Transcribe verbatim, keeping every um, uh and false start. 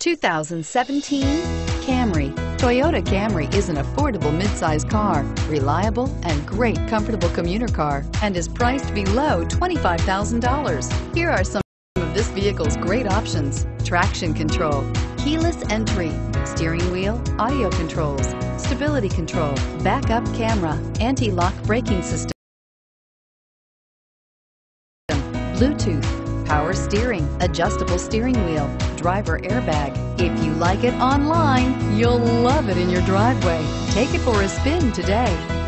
two thousand seventeen Camry. Toyota Camry is an affordable midsize car, reliable and great comfortable commuter car, and is priced below twenty-five thousand dollars. Here are some of this vehicle's great options: traction control, keyless entry, steering wheel audio controls, stability control, backup camera, anti-lock braking system, Bluetooth, power steering, adjustable steering wheel, driver airbag. If you like it online, you'll love it in your driveway. Take it for a spin today.